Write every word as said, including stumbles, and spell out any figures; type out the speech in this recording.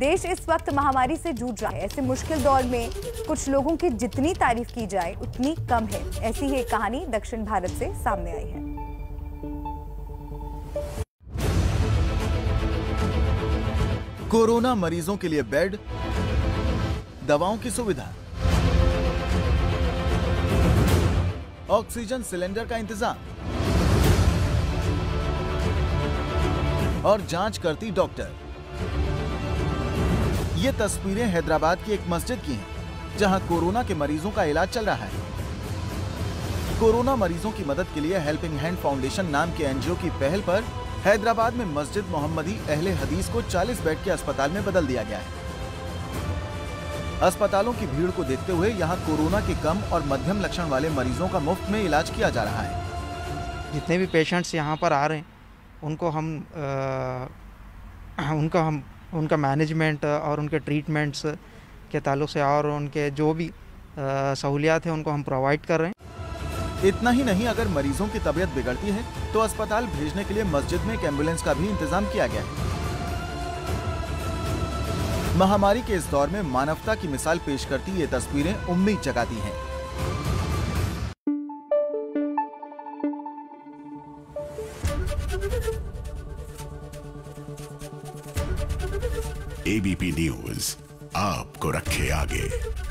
देश इस वक्त महामारी से जूझ रहा है। ऐसे मुश्किल दौर में कुछ लोगों की जितनी तारीफ की जाए उतनी कम है। ऐसी ही एक कहानी दक्षिण भारत से सामने आई है। कोरोना मरीजों के लिए बेड, दवाओं की सुविधा, ऑक्सीजन सिलेंडर का इंतजाम और जांच करती डॉक्टर। ये तस्वीरें हैदराबाद की एक मस्जिद की हैं, जहां कोरोना के मरीजों का इलाज चल रहा है। कोरोना मरीजों की मदद के लिए हेल्पिंग हैंड फाउंडेशन नाम के एनजीओ की पहल पर हैदराबाद में मस्जिद मोहम्मदी अहले हदीस को चालीस बेड के अस्पताल में बदल दिया गया है। अस्पतालों की भीड़ को देखते हुए यहां कोरोना के कम और मध्यम लक्षण वाले मरीजों का मुफ्त में इलाज किया जा रहा है। जितने भी पेशेंट्स यहां पर आ रहे हैं उनको हम आ, उनका हम उनका मैनेजमेंट और उनके ट्रीटमेंट्स के ताल्लुक से और उनके जो भी सहूलियात हैं उनको हम प्रोवाइड कर रहे हैं। इतना ही नहीं, अगर मरीजों की तबीयत बिगड़ती है तो अस्पताल भेजने के लिए मस्जिद में एक एम्बुलेंस का भी इंतजाम किया गया है। महामारी के इस दौर में मानवता की मिसाल पेश करती ये तस्वीरें उम्मीद जगाती हैं। एबीपी न्यूज आपको रखे आगे।